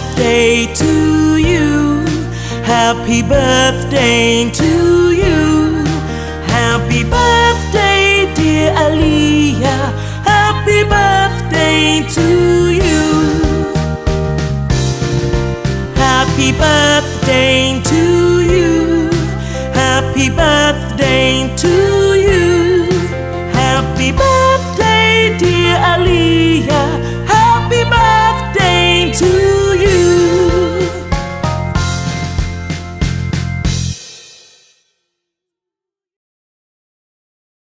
birthday to you. Happy birthday to you. Happy birthday, dear Aleah. Happy birthday to you. Happy birthday to you.